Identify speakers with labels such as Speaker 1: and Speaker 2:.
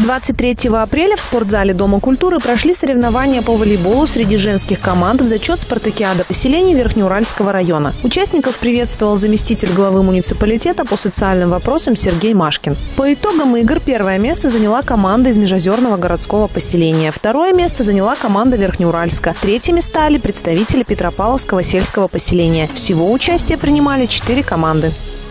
Speaker 1: 23 апреля в спортзале Дома культуры прошли соревнования по волейболу среди женских команд в зачет спартакиады поселений Верхнеуральского района. Участников приветствовал заместитель главы муниципалитета по социальным вопросам Сергей Машкин. По итогам игр первое место заняла команда из Межозерного городского поселения. Второе место заняла команда Верхнеуральска. Третьими стали представители Петропавловского сельского поселения. Всего участие принимали 4 команды.